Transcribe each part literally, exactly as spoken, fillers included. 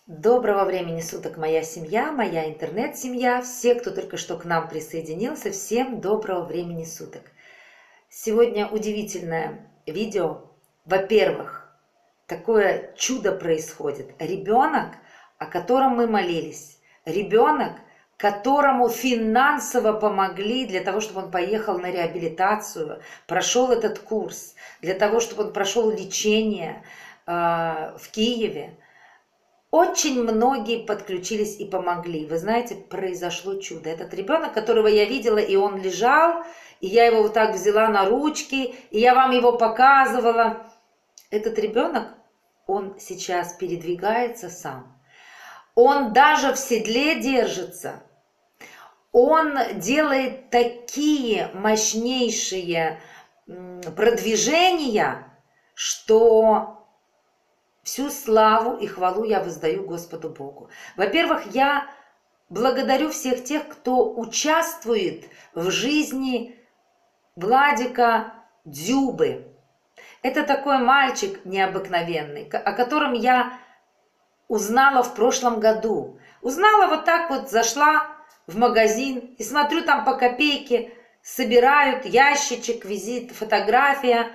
Доброго времени суток, моя семья, моя интернет-семья, все, кто только что к нам присоединился, всем доброго времени суток. Сегодня удивительное видео. Во-первых, такое чудо происходит. Ребенок, о котором мы молились, ребенок, которому финансово помогли для того, чтобы он поехал на реабилитацию, прошел этот курс, для того, чтобы он прошел лечение э, в Киеве. Очень многие подключились и помогли. Вы знаете, произошло чудо. Этот ребенок, которого я видела, и он лежал, и я его вот так взяла на ручки, и я вам его показывала. Этот ребенок, он сейчас передвигается сам. Он даже в седле держится. Он делает такие мощнейшие продвижения, что... Всю славу и хвалу я воздаю Господу Богу. Во-первых, я благодарю всех тех, кто участвует в жизни Владика Дзюбы. Это такой мальчик необыкновенный, о котором я узнала в прошлом году. Узнала вот так вот, зашла в магазин и смотрю, там по копейке собирают ящичек, визит, фотография.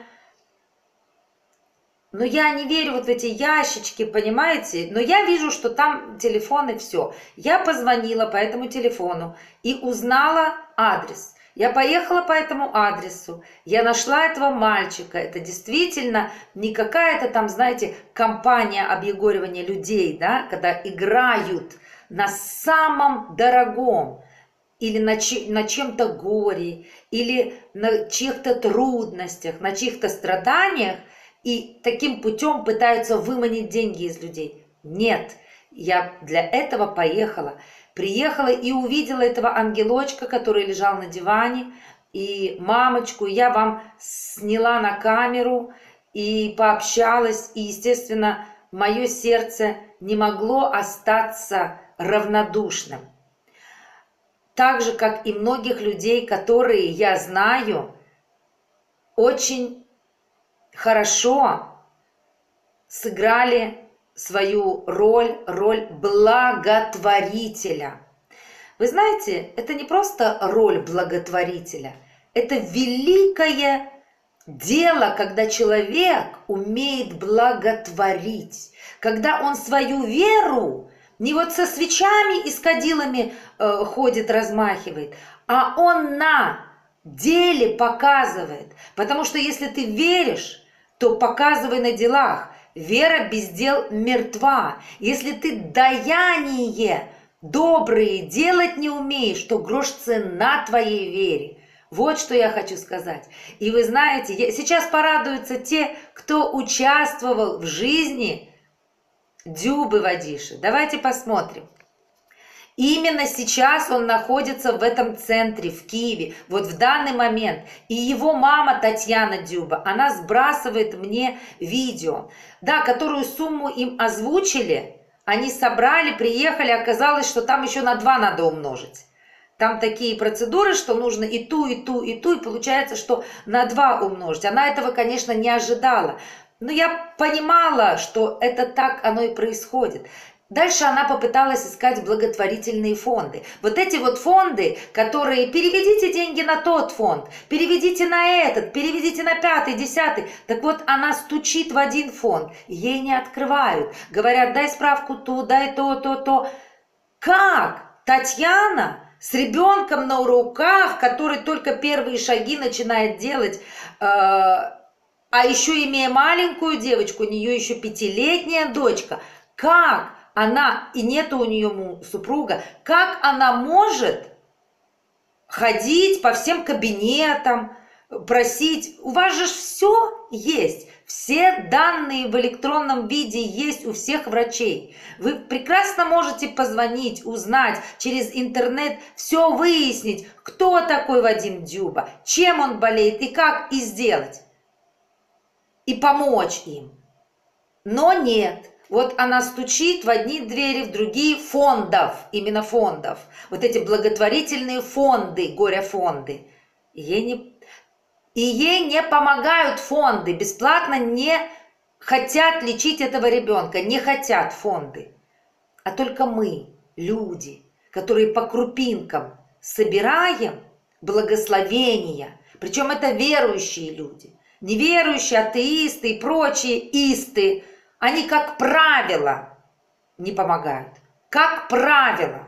Но я не верю вот в эти ящички, понимаете? Но я вижу, что там телефон и все. Я позвонила по этому телефону и узнала адрес. Я поехала по этому адресу. Я нашла этого мальчика. Это действительно не какая-то там, знаете, компания объегоривания людей, да, когда играют на самом дорогом. Или на, на чем-то горе, или на чьих-то трудностях, на чьих-то страданиях. И таким путем пытаются выманить деньги из людей. Нет, я для этого поехала. Приехала и увидела этого ангелочка, который лежал на диване, и мамочку. Я вам сняла на камеру и пообщалась. И, естественно, мое сердце не могло остаться равнодушным. Так же, как и многих людей, которые, я знаю, очень... хорошо сыграли свою роль, роль благотворителя. Вы знаете, это не просто роль благотворителя, это великое дело, когда человек умеет благотворить, когда он свою веру не вот со свечами и с кадилами э, ходит, размахивает, а он на деле показывает. Потому что если ты веришь, то показывай на делах. Вера без дел мертва. Если ты даяние добрые делать не умеешь, то грош цена твоей вере. Вот что я хочу сказать. И вы знаете, я, сейчас порадуются те, кто участвовал в жизни Дзюбы Вадиши. Давайте посмотрим. Именно сейчас он находится в этом центре, в Киеве, вот в данный момент. И его мама Татьяна Дзюба, она сбрасывает мне видео, да, которую сумму им озвучили, они собрали, приехали, оказалось, что там еще на два надо умножить. Там такие процедуры, что нужно и ту, и ту, и ту, и получается, что на два умножить. Она этого, конечно, не ожидала. Но я понимала, что это так оно и происходит. Дальше она попыталась искать благотворительные фонды. Вот эти вот фонды, которые переведите деньги на тот фонд, переведите на этот, переведите на пятый, десятый. Так вот она стучит в один фонд, ей не открывают. Говорят, дай справку ту, дай то, то, то. Как Татьяна с ребенком на руках, который только первые шаги начинает делать, э, а еще имея маленькую девочку, у нее еще пятилетняя дочка, как она, и нету у нее супруга, как она может ходить по всем кабинетам, просить? У вас же все есть, все данные в электронном виде есть у всех врачей. Вы прекрасно можете позвонить, узнать через интернет, все выяснить, кто такой Вадим Дзюба, чем он болеет и как, и сделать, и помочь им. Но нет. Вот она стучит в одни двери, в другие фондов, именно фондов. Вот эти благотворительные фонды, горе-фонды. И ей не, и ей не помогают фонды, бесплатно не хотят лечить этого ребенка, не хотят фонды. а только мы, люди, которые по крупинкам собираем благословения. Причем это верующие люди. Неверующие, атеисты и прочие исты, они, как правило, не помогают. Как правило.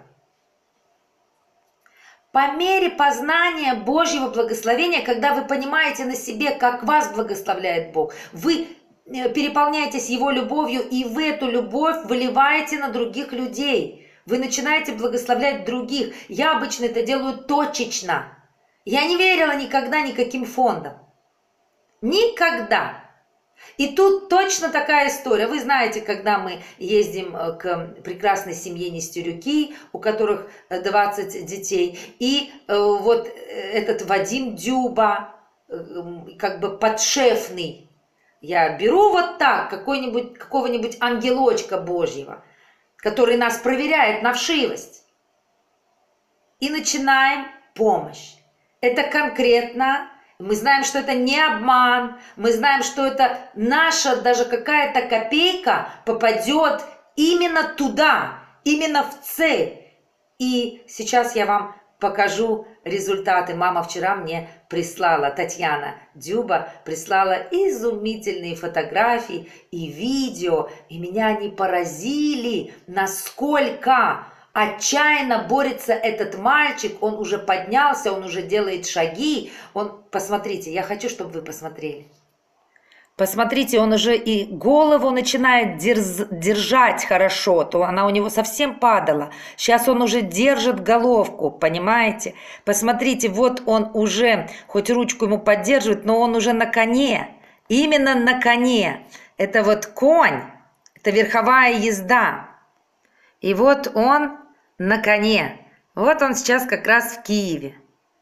По мере познания Божьего благословения, когда вы понимаете на себе, как вас благословляет Бог, вы переполняетесь Его любовью, и в эту любовь выливаете на других людей. Вы начинаете благословлять других. Я обычно это делаю точечно. Я не верила никогда никаким фондам. Никогда. И тут точно такая история. Вы знаете, когда мы ездим к прекрасной семье Нестерюки, у которых двадцать детей, и вот этот Вадим Дюба, как бы подшефный, я беру вот так какой-нибудь, какого-нибудь ангелочка Божьего, который нас проверяет на вшивость, и начинаем помощь. Это конкретно. Мы знаем, что это не обман, мы знаем, что это наша даже какая-то копейка попадет именно туда, именно в цель. И сейчас я вам покажу результаты. Мама вчера мне прислала, Татьяна Дюба прислала изумительные фотографии и видео, и меня они поразили, насколько отчаянно борется этот мальчик, он уже поднялся, он уже делает шаги. Он, посмотрите, я хочу, чтобы вы посмотрели. Посмотрите, он уже и голову начинает дерз, держать хорошо, то она у него совсем падала. Сейчас он уже держит головку, понимаете? Посмотрите, вот он уже, хоть ручку ему поддерживает, но он уже на коне. Именно на коне. Это вот конь, это верховая езда. И вот он на коне. Вот он сейчас как раз в Киеве.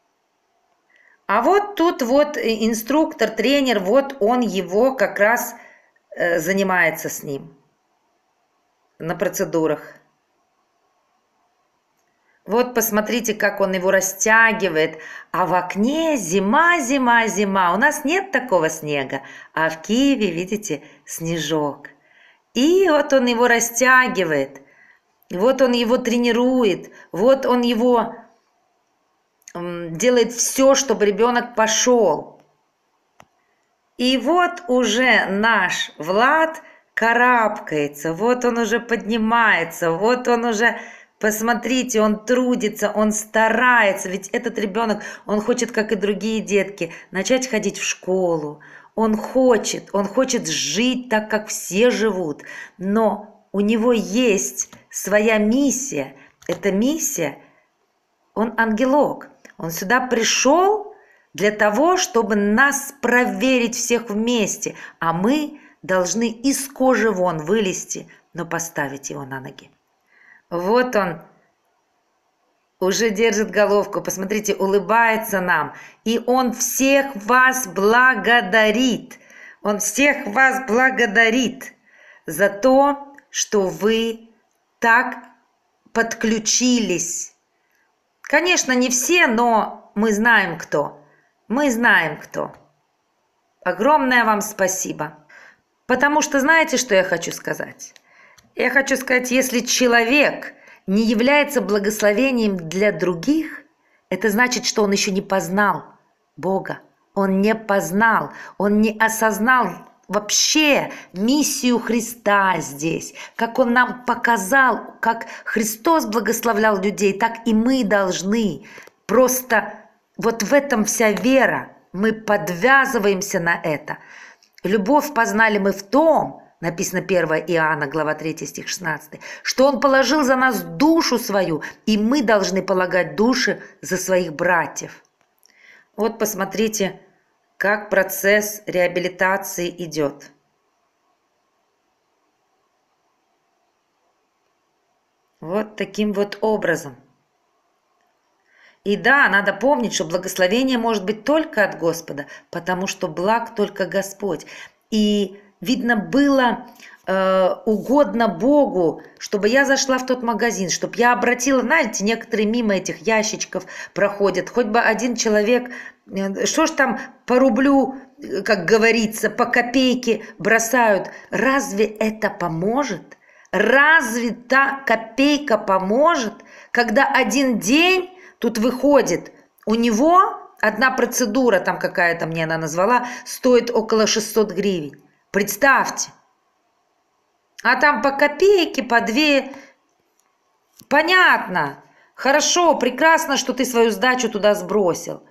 А вот тут вот инструктор, тренер, вот он его как раз э, занимается с ним на процедурах. Вот посмотрите, как он его растягивает. А в окне зима, зима, зима. У нас нет такого снега. А в Киеве, видите, снежок. И вот он его растягивает. Вот он его тренирует, вот он его делает все, чтобы ребенок пошел. И вот уже наш Влад карабкается, вот он уже поднимается, вот он уже, посмотрите, он трудится, он старается. Ведь этот ребенок, он хочет, как и другие детки, начать ходить в школу. Он хочет, он хочет жить так, как все живут, но у него есть своя миссия. Эта миссия, он ангелок. Он сюда пришел для того, чтобы нас проверить всех вместе. А мы должны из кожи вон вылезти, но поставить его на ноги. Вот он уже держит головку. Посмотрите, улыбается нам. И он всех вас благодарит. Он всех вас благодарит за то, что вы так подключились. Конечно, не все, но мы знаем, кто. Мы знаем, кто. Огромное вам спасибо. Потому что знаете, что я хочу сказать? Я хочу сказать, если человек не является благословением для других, это значит, что он еще не познал Бога. Он не познал, он не осознал вообще миссию Христа здесь, как Он нам показал, как Христос благословлял людей, так и мы должны. Просто вот в этом вся вера, мы подвязываемся на это. Любовь познали мы в том, написано первое Иоанна, глава третья, стих шестнадцатый, что Он положил за нас душу свою, и мы должны полагать души за своих братьев. Вот посмотрите, как процесс реабилитации идет. Вот таким вот образом. И да, надо помнить, что благословение может быть только от Господа, потому что благ только Господь. И видно было э, угодно Богу, чтобы я зашла в тот магазин, чтобы я обратила, знаете, некоторые мимо этих ящичков проходят, хоть бы один человек, э, что ж там по рублю, как говорится, по копейке бросают. Разве это поможет? Разве та копейка поможет, когда один день тут выходит, у него одна процедура, там какая-то мне она назвала, стоит около шестисот гривен. Представьте. А там по копейке, по две. Понятно. Хорошо, прекрасно, что ты свою сдачу туда сбросил.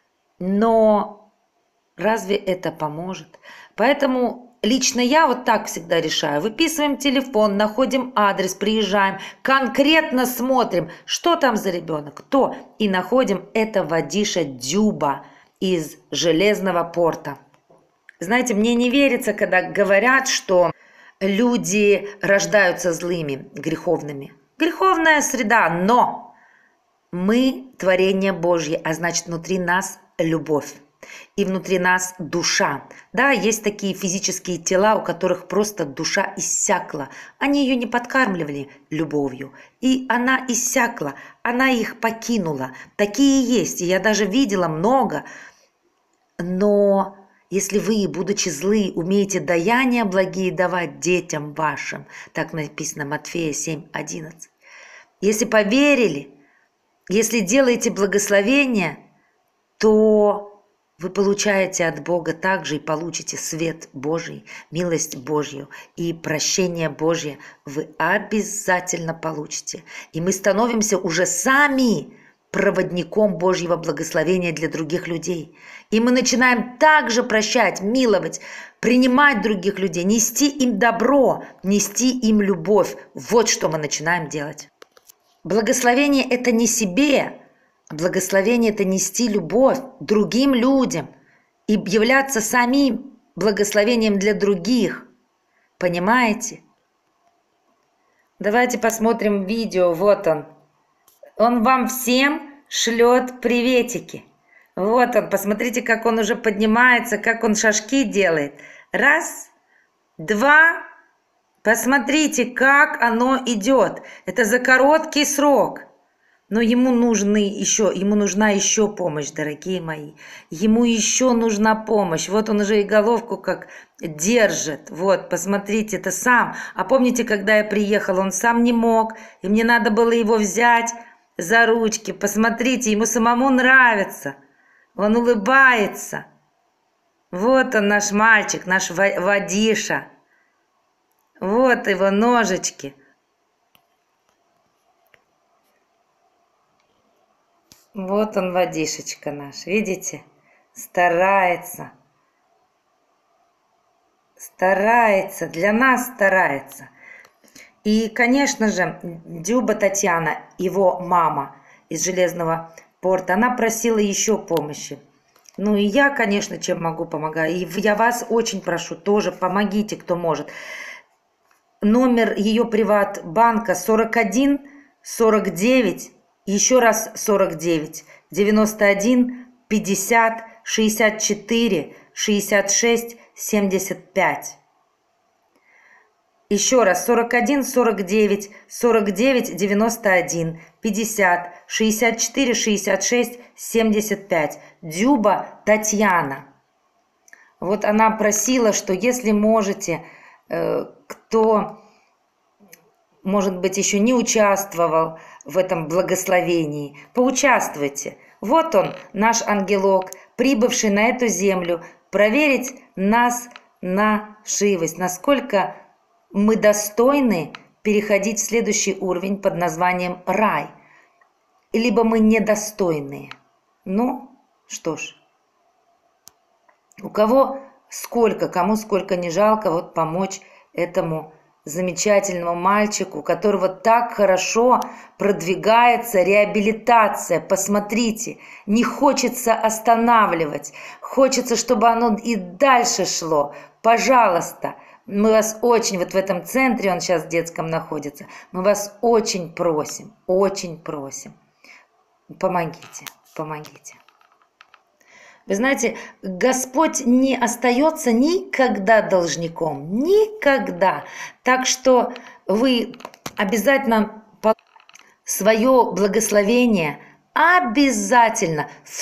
Но разве это поможет? Поэтому лично я вот так всегда решаю. Выписываем телефон, находим адрес, приезжаем, конкретно смотрим, что там за ребенок, кто. И находим это Вадиша Дюба из Железного порта. Знаете, мне не верится, когда говорят, что люди рождаются злыми, греховными. Греховная среда, но мы творение Божье, а значит внутри нас любовь. И внутри нас душа. Да, есть такие физические тела, у которых просто душа иссякла. Они ее не подкармливали любовью. И она иссякла, она их покинула. Такие есть, и я даже видела много. Но если вы, будучи злы, умеете даяния благие давать детям вашим, так написано Матфея семь одиннадцать. Если поверили, если делаете благословение, то вы получаете от Бога также и получите свет Божий, милость Божью и прощение Божье. Вы обязательно получите. И мы становимся уже сами проводником Божьего благословения для других людей. И мы начинаем также прощать, миловать, принимать других людей, нести им добро, нести им любовь. Вот что мы начинаем делать. Благословение – это не себе. Благословение – это нести любовь другим людям и являться самим благословением для других. Понимаете? Давайте посмотрим видео. Вот он. Он вам всем шлет приветики. Вот он. Посмотрите, как он уже поднимается, как он шажки делает. Раз, два. Посмотрите, как оно идет. Это за короткий срок. Но ему нужны еще, ему нужна еще помощь, дорогие мои. Ему еще нужна помощь. Вот он уже и головку как держит. Вот, посмотрите, это сам. А помните, когда я приехала, он сам не мог. И мне надо было его взять за ручки. Посмотрите, ему самому нравится. Он улыбается. Вот он, наш мальчик, наш Вадиша. Вот его ножечки. Вот он, Вадишечка наш, видите? Старается. Старается, для нас старается. И, конечно же, Дюба Татьяна, его мама из Железного порта, она просила еще помощи. Ну и я, конечно, чем могу, помогаю. И я вас очень прошу, тоже помогите, кто может. Номер ее приват-банка сорок один сорок девять. Еще раз сорок девять, девяносто один, пятьдесят, шестьдесят четыре, шестьдесят шесть, семьдесят пять. Еще раз сорок один, сорок девять, сорок девять, девяносто один, пятьдесят, шестьдесят четыре, шестьдесят шесть, семьдесят пять. Дюба Татьяна. Вот она просила, что если можете, э, кто, может быть, еще не участвовал в этом благословении, поучаствуйте. Вот он, наш ангелок, прибывший на эту землю, проверить нас на живость, насколько мы достойны переходить в следующий уровень под названием рай, либо мы недостойные. Ну, что ж, у кого сколько, кому сколько не жалко вот помочь этому замечательному мальчику, у которого так хорошо продвигается реабилитация. Посмотрите, не хочется останавливать, хочется, чтобы оно и дальше шло. Пожалуйста, мы вас очень, вот в этом центре, он сейчас в детском находится, мы вас очень просим, очень просим, помогите, помогите. Вы знаете, Господь не остается никогда должником, никогда. Так что вы обязательно свое благословение обязательно в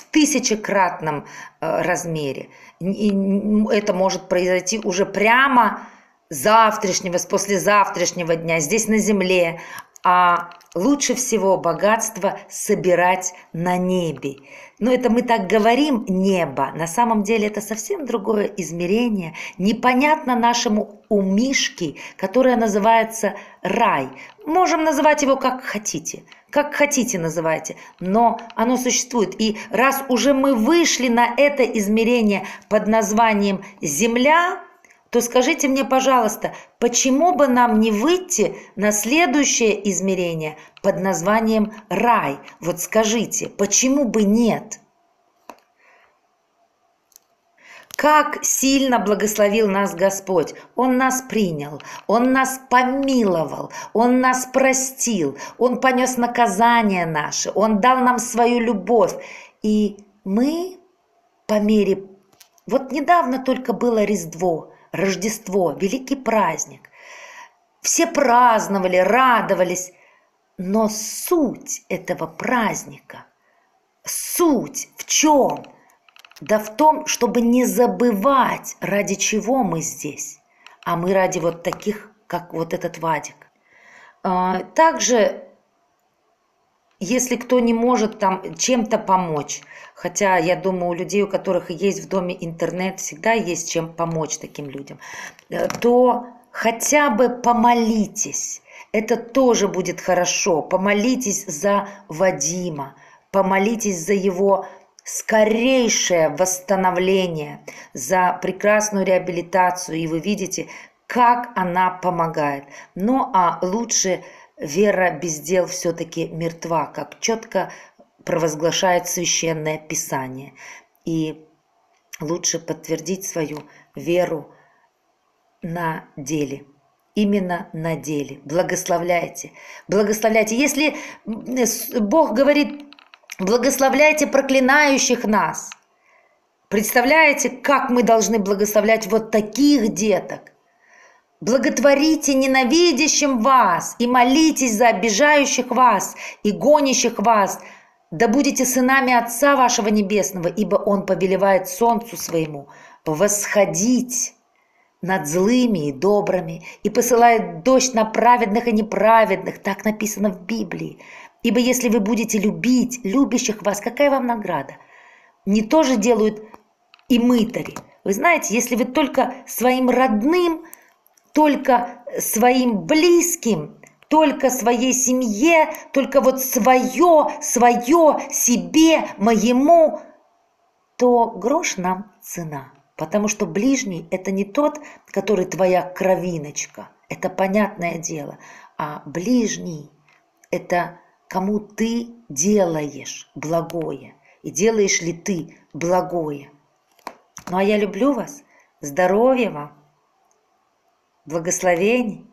тысячекратном размере. И это может произойти уже прямо завтрашнего, с послезавтрашнего дня здесь на земле, а лучше всего богатство собирать на небе. Но это мы так говорим небо, на самом деле это совсем другое измерение, непонятно нашему умишке, которое называется рай. Можем называть его как хотите, как хотите называйте, но оно существует. И раз уже мы вышли на это измерение под названием земля, то скажите мне, пожалуйста, почему бы нам не выйти на следующее измерение под названием рай? Вот скажите, почему бы нет? Как сильно благословил нас Господь! Он нас принял, Он нас помиловал, Он нас простил, Он понес наказание наше, Он дал нам свою любовь. И мы по мере... Вот недавно только было Рождество, Рождество, великий праздник. Все праздновали, радовались. Но суть этого праздника, суть в чем? Да в том, чтобы не забывать, ради чего мы здесь. А мы ради вот таких, как вот этот Вадик. Также, если кто не может там чем-то помочь, хотя я думаю, у людей, у которых есть в доме интернет, всегда есть чем помочь таким людям, то хотя бы помолитесь. Это тоже будет хорошо. Помолитесь за Вадима, помолитесь за его скорейшее восстановление, за прекрасную реабилитацию, и вы видите, как она помогает. Ну а лучше вера без дел все-таки мертва, как четко провозглашает Священное Писание. И лучше подтвердить свою веру на деле. Именно на деле. Благословляйте. Благословляйте. Если Бог говорит, благословляйте проклинающих нас. Представляете, как мы должны благословлять вот таких деток? Благотворите ненавидящим вас и молитесь за обижающих вас и гонящих вас. Да будете сынами Отца вашего Небесного, ибо Он повелевает солнцу своему восходить над злыми и добрыми и посылает дождь на праведных и неправедных. Так написано в Библии. Ибо если вы будете любить любящих вас, какая вам награда? Не то же делают и мытари. Вы знаете, если вы только своим родным, только своим близким, только своей семье, только вот свое, свое, себе, моему, то грош нам цена. Потому что ближний – это не тот, который твоя кровиночка, это понятное дело, а ближний – это кому ты делаешь благое, и делаешь ли ты благое. Ну а я люблю вас, здоровья вам, благословений.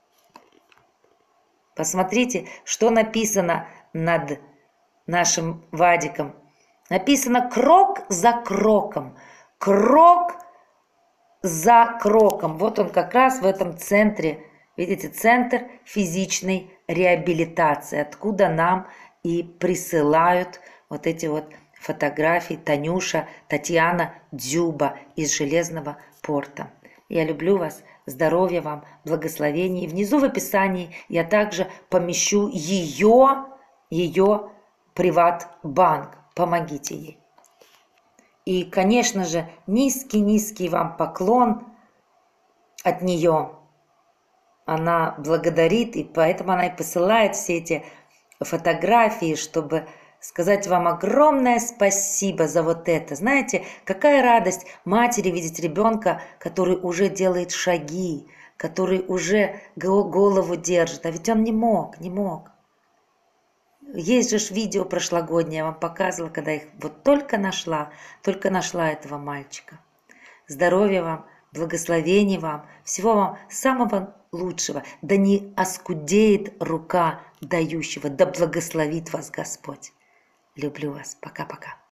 Посмотрите, что написано над нашим Вадиком. Написано крок за кроком, крок за кроком. Вот он как раз в этом центре, видите, центр физичной реабилитации, откуда нам и присылают вот эти вот фотографии Танюша, Татьяна Дзюба из Железного порта. Я люблю вас, здоровья вам, благословений. Внизу в описании я также помещу ее, ее приват-банк. Помогите ей. И, конечно же, низкий-низкий вам поклон от нее. Она благодарит, и поэтому она и посылает все эти фотографии, чтобы сказать вам огромное спасибо за вот это. Знаете, какая радость матери видеть ребенка, который уже делает шаги, который уже голову держит. А ведь он не мог, не мог. Есть же видео прошлогоднее, я вам показывала, когда их вот только нашла, только нашла этого мальчика. Здоровья вам, благословений вам, всего вам самого лучшего. Да не оскудеет рука дающего, да благословит вас Господь. Люблю вас. Пока-пока.